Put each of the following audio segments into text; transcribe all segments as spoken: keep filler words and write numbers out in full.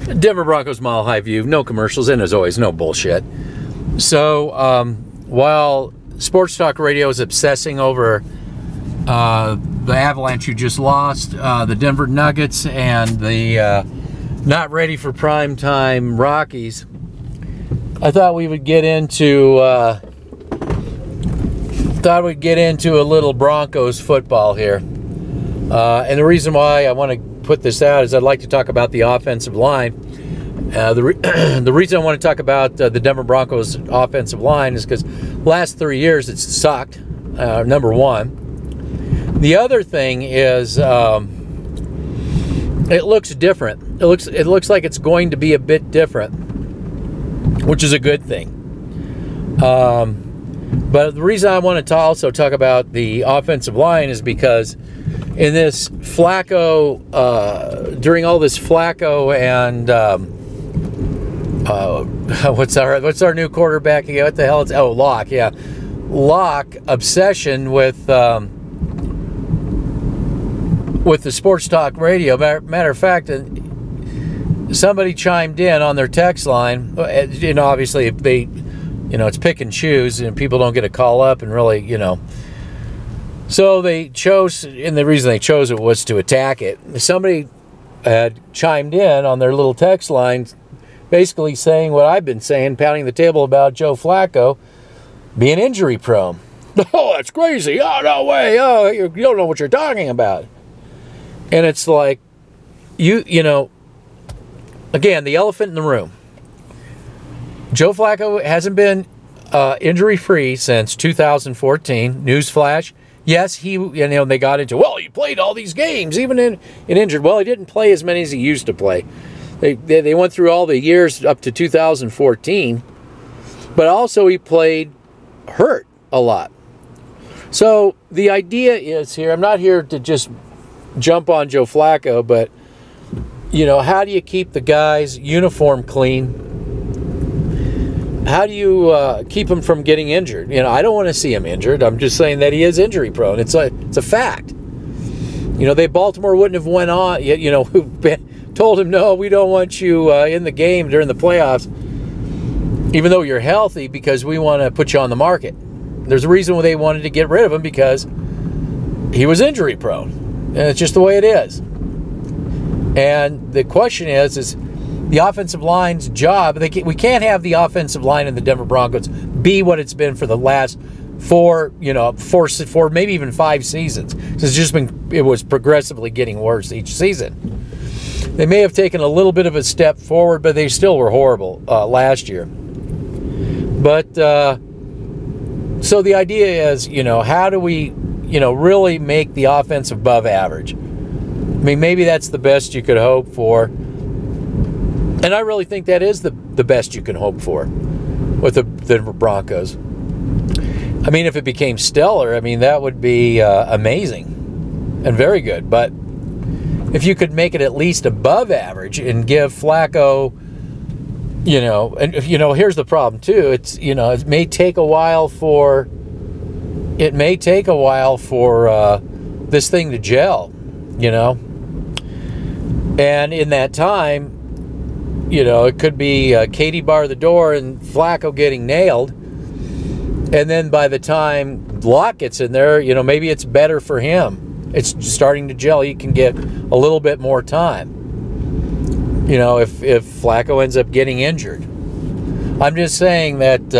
Denver Broncos Mile High View, no commercials, and as always, no bullshit. So, um, while Sports Talk Radio is obsessing over uh, the Avalanche who just lost, uh, the Denver Nuggets, and the uh, not ready for prime time Rockies, I thought we would get into uh, thought we'd get into a little Broncos football here. Uh, and the reason why I want to put this out is I'd like to talk about the offensive line. Uh, the, re the reason I want to talk about uh, the Denver Broncos offensive line is because last three years it's sucked, uh, number one. The other thing is um, it looks different. It looks, it looks like it's going to be a bit different, which is a good thing. Um, but the reason I want to also talk about the offensive line is because in this Flacco, uh, during all this Flacco and um, uh, what's our what's our new quarterback again? What the hell? It's oh Locke, yeah, Locke obsession with um, with the Sports Talk Radio. Matter, matter of fact, somebody chimed in on their text line. You know, obviously if they, you know, it's pick and choose, and people don't get a call up and really, you know. So they chose, and the reason they chose it was to attack it. Somebody had chimed in on their little text line, basically saying what I've been saying, pounding the table about Joe Flacco being injury prone. Oh, that's crazy. Oh, no way. Oh, you don't know what you're talking about. And it's like, you, you know, again, the elephant in the room. Joe Flacco hasn't been uh, injury-free since two thousand fourteen. Newsflash. Yes, he, you know, they got into, well, he played all these games, even in, in injured. Well, he didn't play as many as he used to play. They, they, they went through all the years up to two thousand fourteen, but also he played hurt a lot. So the idea is here, I'm not here to just jump on Joe Flacco, but, you know, how do you keep the guy's uniform clean? How do you uh, keep him from getting injured? You know, I don't want to see him injured. I'm just saying that he is injury prone. It's a, it's a fact. You know, they Baltimore wouldn't have went on, you know, told him, no, we don't want you uh, in the game during the playoffs, even though you're healthy, because we want to put you on the market. There's a reason why they wanted to get rid of him, because he was injury prone. And it's just the way it is. And the question is, is the offensive line's job. They can, we can't have the offensive line in the Denver Broncos be what it's been for the last four, you know, four, four, maybe even five seasons. It's just been, it was progressively getting worse each season. They may have taken a little bit of a step forward, but they still were horrible uh, last year. But uh, so the idea is, you know, how do we, you know, really make the offense above average? I mean, maybe that's the best you could hope for. And I really think that is the, the best you can hope for with the Denver Broncos. I mean, if it became stellar, I mean, that would be uh, amazing and very good. But if you could make it at least above average and give Flacco, you know, and if, you know, here's the problem too. It's, you know, it may take a while for, it may take a while for uh, this thing to gel, you know. And in that time, you know, it could be uh, Katie bar the door and Flacco getting nailed. And then by the time Locke gets in there, you know, maybe it's better for him. It's starting to gel. He can get a little bit more time. You know, if, if Flacco ends up getting injured. I'm just saying that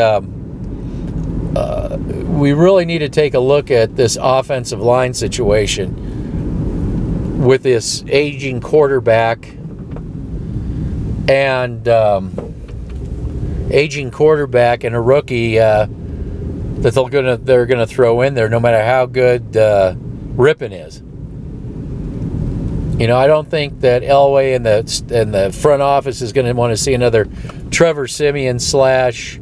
um, uh, we really need to take a look at this offensive line situation with this aging quarterback. And um, aging quarterback and a rookie uh, that they're gonna they're gonna throw in there, no matter how good uh, Rippon is. You know, I don't think that Elway and the and the front office is going to want to see another Trevor Siemian slash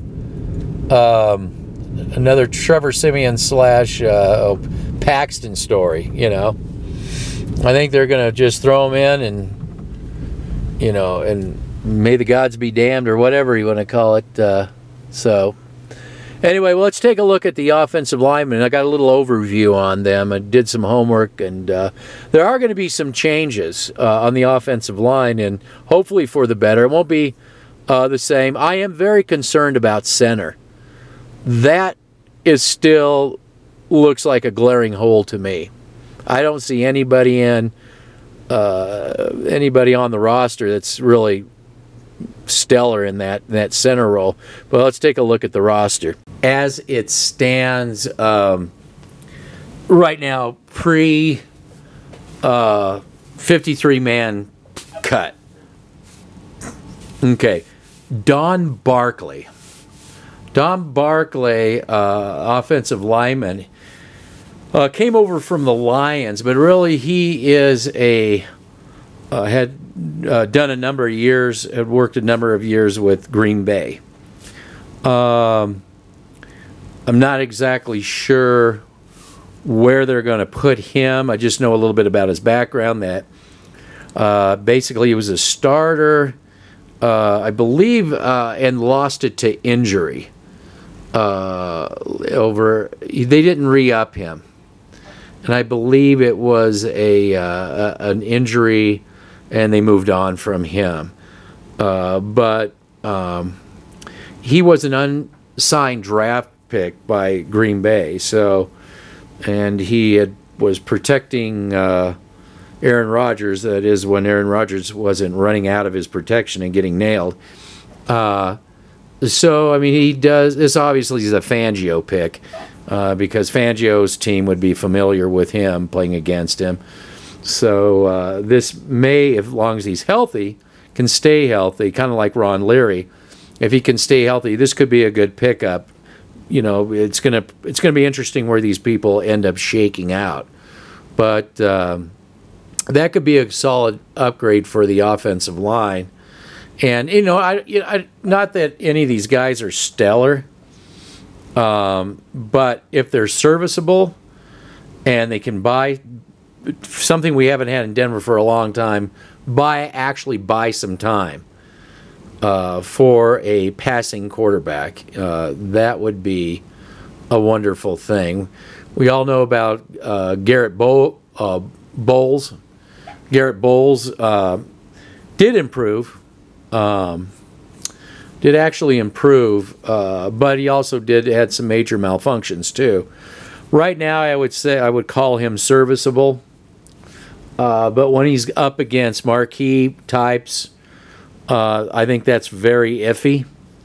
um, another Trevor Siemian slash uh, Paxton story. You know, I think they're going to just throw him in and you know and. May the gods be damned, or whatever you want to call it. Uh, so, Anyway, well, let's take a look at the offensive linemen. I got a little overview on them. I did some homework, and uh, there are going to be some changes uh, on the offensive line, and hopefully for the better. It won't be uh, the same. I am very concerned about center. That is still looks like a glaring hole to me. I don't see anybody in uh, anybody on the roster that's really stellar in that that center role. But let's take a look at the roster as it stands um, right now, pre uh, fifty-three man cut. Okay, Don Barkley. Don Barkley, uh, offensive lineman, uh, came over from the Lions, but really he is a uh, had uh, done a number of years, had worked a number of years with Green Bay. Um, I'm not exactly sure where they're going to put him. I just know a little bit about his background. That uh, basically he was a starter, uh, I believe, uh, and lost it to injury. Uh, over they didn't re-up him, and I believe it was a uh, an injury, and they moved on from him. Uh, but um, he was an unsigned draft pick by Green Bay, so and he had, was protecting uh, Aaron Rodgers. That is, when Aaron Rodgers wasn't running out of his protection and getting nailed. Uh, So, I mean, he does, this obviously is a Fangio pick, uh, because Fangio's team would be familiar with him, playing against him. So, uh, this may, as long as he's healthy, can stay healthy, kind of like Ron Leary. If he can stay healthy, this could be a good pickup. You know, it's going to it's gonna be interesting where these people end up shaking out. But um, that could be a solid upgrade for the offensive line. And, you know, I, you know, I, not that any of these guys are stellar, um, but if they're serviceable and they can buy something we haven't had in Denver for a long time, buy actually buy some time uh, for a passing quarterback, uh, that would be a wonderful thing. We all know about uh, Garrett Bo- uh, Bowles. Garrett Bowles uh, did improve. Um, did actually improve, uh, but he also did had some major malfunctions too. Right now, I would say I would call him serviceable, uh, but when he's up against marquee types, uh, I think that's very iffy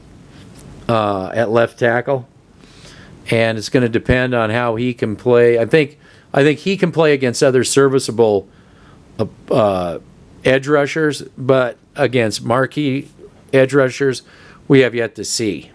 uh, at left tackle, and it's going to depend on how he can play. I think I think he can play against other serviceable uh, uh, edge rushers, but against marquee edge rushers, we have yet to see.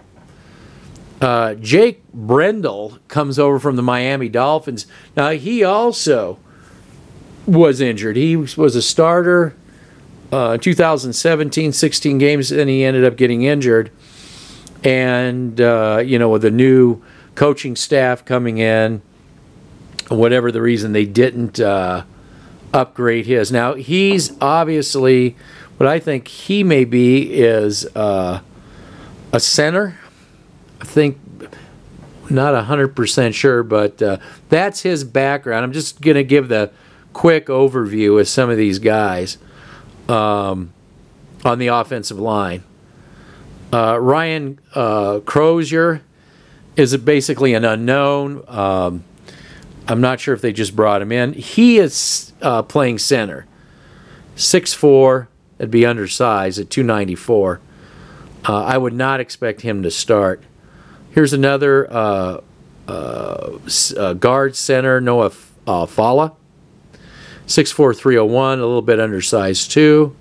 Uh, Jake Brendel comes over from the Miami Dolphins. Now, he also was injured. He was a starter uh, two thousand seventeen, sixteen games, and he ended up getting injured. And, uh, you know, with the new coaching staff coming in, whatever the reason, they didn't uh, upgrade his. Now, he's obviously... What I think he may be is uh, a center. I think, not one hundred percent sure, but uh, that's his background. I'm just going to give the quick overview of some of these guys um, on the offensive line. Uh, Ryan uh, Crozier is basically an unknown. Um, I'm not sure if they just brought him in. He is uh, playing center. six foot four. It'd be undersized at two ninety-four. Uh, I would not expect him to start. Here's another uh, uh, uh, guard center, Noah uh, Fala. six foot four, three oh one, a little bit undersized too.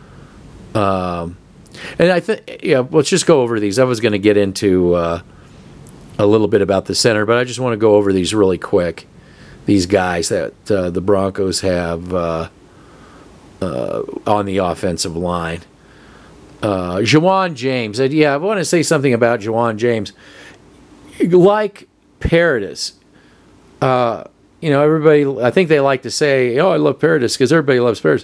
Um, and I think, yeah, let's just go over these. I was going to get into uh, a little bit about the center, but I just want to go over these really quick. These guys that uh, the Broncos have uh, Uh, on the offensive line. Uh, Jawan James. Uh, yeah, I want to say something about Jawan James. Like Paradis, uh, you know, everybody, I think they like to say, oh, I love Paradis, because everybody loves Paradis.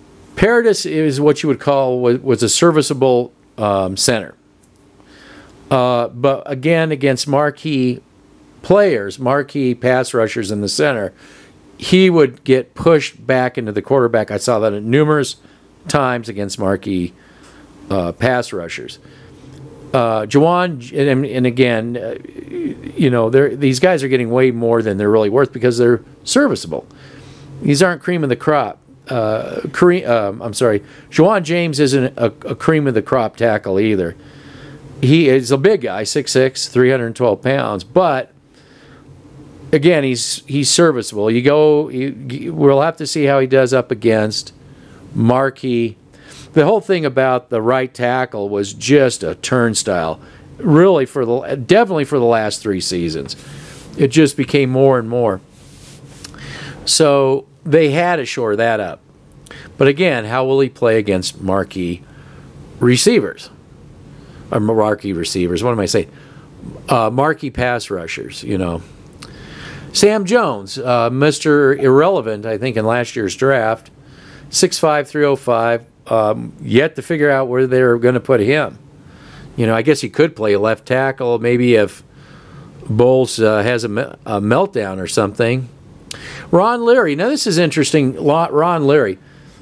Paradis is what you would call, was, was a serviceable um, center. Uh, but again, against marquee players, marquee pass rushers in the center, he would get pushed back into the quarterback. I saw that numerous times against marquee uh, pass rushers. Uh, Juwan, and, and again, uh, you know, these guys are getting way more than they're really worth because they're serviceable. These aren't cream of the crop. Uh, cream, um, I'm sorry, Juwan James isn't a, a cream of the crop tackle either. He is a big guy, six six, three hundred twelve pounds, but again, he's he's serviceable. You go, you, we'll have to see how he does up against marquee. The whole thing about the right tackle was just a turnstile, really for the definitely for the last three seasons. It just became more and more. So they had to shore that up. But again, how will he play against marquee receivers? Or marquee receivers, what am I saying? Uh, marquee pass rushers, you know. Sam Jones, uh, Mister Irrelevant, I think, in last year's draft, six five, three oh five, um, yet to figure out where they're going to put him. You know, I guess he could play left tackle, maybe if Bowles uh, has a, me a meltdown or something. Ron Leary, now this is interesting, Ron Leary.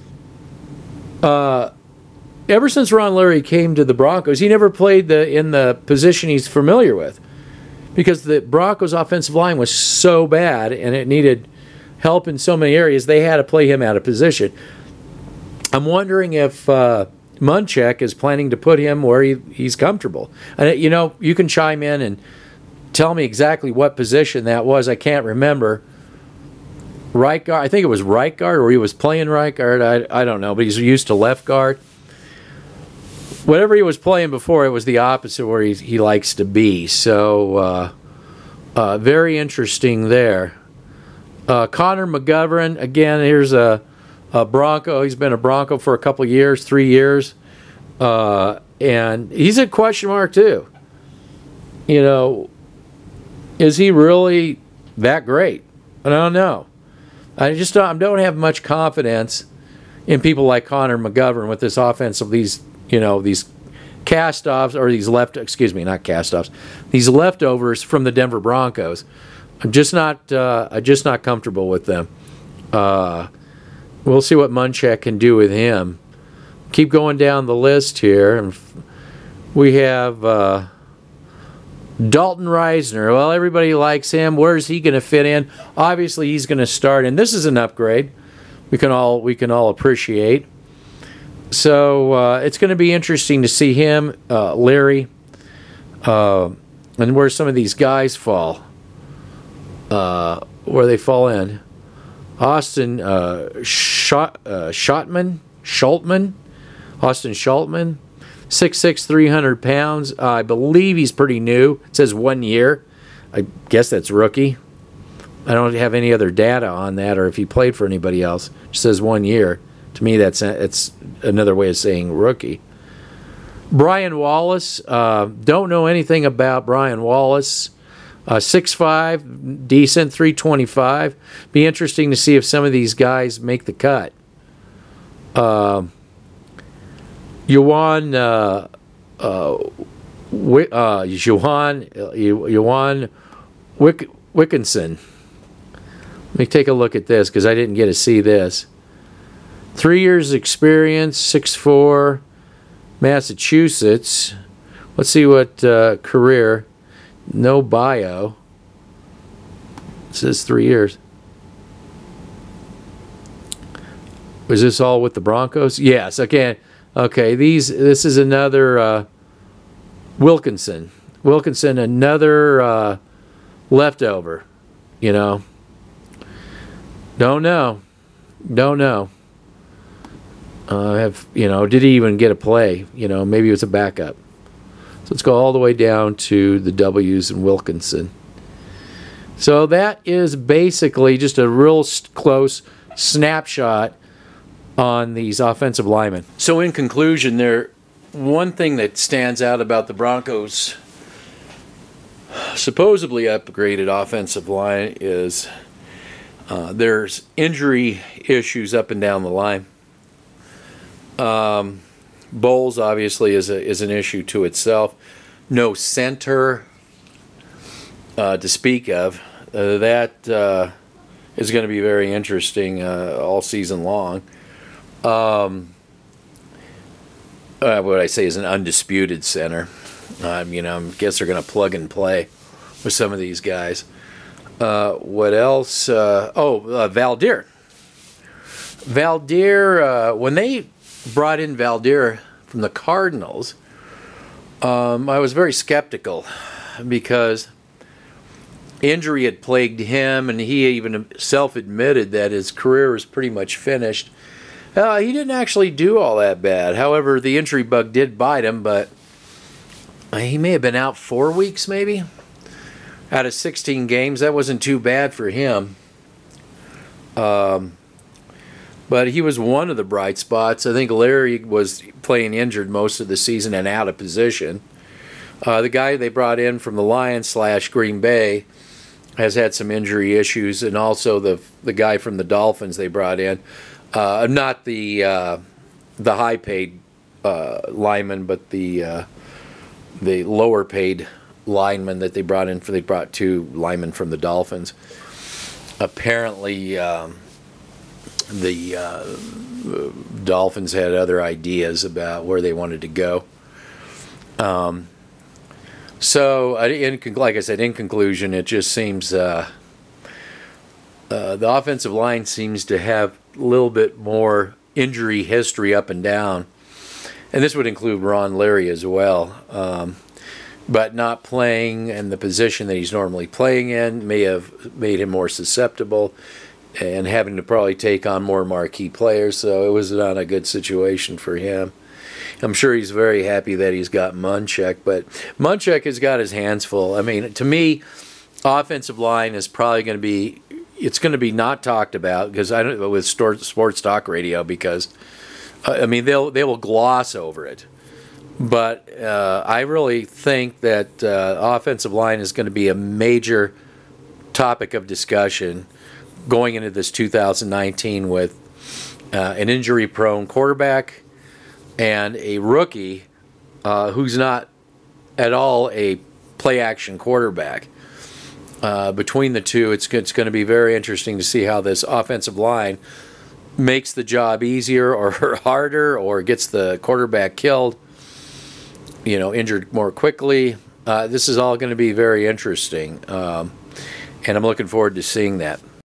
Uh... Ever since Ron Leary came to the Broncos, he never played the in the position he's familiar with because the Broncos' offensive line was so bad and it needed help in so many areas, they had to play him out of position. I'm wondering if uh, Munchak is planning to put him where he, he's comfortable. And, you know, you can chime in and tell me exactly what position that was. I can't remember. Right guard, I think it was right guard, or he was playing right guard. I, I don't know, but he's used to left guard. Whatever he was playing before, it was the opposite where he, he likes to be. So, uh, uh, very interesting there. Uh, Connor McGovern, again, here's a, a Bronco. He's been a Bronco for a couple years, three years. Uh, and he's a question mark, too. You know, is he really that great? I don't know. I just don't, I don't have much confidence in people like Connor McGovern with this offensive, these you know, these cast-offs, or these left, excuse me, not cast-offs, these leftovers from the Denver Broncos. I'm just not, uh, I'm just not comfortable with them. Uh, we'll see what Munchak can do with him. Keep going down the list here. And we have uh, Dalton Reisner. Well, everybody likes him. Where's he going to fit in? Obviously, he's going to start, and this is an upgrade. We can all we can all appreciate. So uh, it's going to be interesting to see him, uh, Larry, uh, and where some of these guys fall, uh, where they fall in. Austin uh, Schott, uh, Schottman, Schultman, Austin Schultman, six six, three hundred pounds. Uh, I believe he's pretty new. It says one year. I guess that's rookie. I don't have any other data on that, or if he played for anybody else. It says one year. To me, that's it's another way of saying rookie. Brian Wallace. Uh, don't know anything about Brian Wallace. Uh, six five, decent, three twenty-five. Be interesting to see if some of these guys make the cut. Uh, Yuan, uh, uh, uh, Yuan, Yuan Wick, Wickinson. Let me take a look at this because I didn't get to see this. Three years experience, six four, Massachusetts. Let's see what uh, career. No bio. It says three years. Was this all with the Broncos? Yes. Okay. Okay. These. This is another uh, Wilkinson. Wilkinson, another uh, leftover. You know. Don't know. Don't know. Uh, have you know? Did he even get a play? You know, maybe it was a backup. So let's go all the way down to the W's and Wilkinson. So that is basically just a real close snapshot on these offensive linemen. So in conclusion, there one thing that stands out about the Broncos' supposedly upgraded offensive line is uh, there's injury issues up and down the line. Um, Bowles obviously is a, is an issue to itself. no center uh, to speak of. Uh, that uh, is going to be very interesting uh, all season long. Um, uh, what I say is an undisputed center. Um, you know, I guess they're going to plug and play with some of these guys. Uh, what else? Uh, oh, uh, Valdir. Valdir, uh, when they brought in Valdir from the Cardinals, um, I was very skeptical because injury had plagued him, and he even self-admitted that his career was pretty much finished. Uh, he didn't actually do all that bad. However, the injury bug did bite him, but he may have been out four weeks maybe. Out of sixteen games, that wasn't too bad for him. Um, but he was one of the bright spots. I think Larry was playing injured most of the season and out of position. Uh, the guy they brought in from the Lions slash Green Bay has had some injury issues, and also the the guy from the Dolphins they brought in, uh, not the uh, the high paid uh, lineman, but the uh, the lower paid lineman that they brought in. For they brought two linemen from the Dolphins. Apparently, um, the uh, Dolphins had other ideas about where they wanted to go. Um, so, in, like I said, in conclusion, it just seems uh, uh, the offensive line seems to have a little bit more injury history up and down, and this would include Ron Leary as well. Um, but not playing in the position that he's normally playing in may have made him more susceptible, and having to probably take on more marquee players, so it was not a good situation for him. I'm sure he's very happy that he's got Munchak, but Munchak has got his hands full. I mean, to me, offensive line is probably going to be, it's going to be not talked about because I don't with sports talk radio because I mean they'll they will gloss over it. But uh, I really think that uh, offensive line is going to be a major topic of discussion going into this two thousand nineteen with uh, an injury-prone quarterback and a rookie uh, who's not at all a play-action quarterback. Uh, between the two, it's, it's going to be very interesting to see how this offensive line makes the job easier or harder, or gets the quarterback killed, you know, injured more quickly. Uh, this is all going to be very interesting, um, and I'm looking forward to seeing that.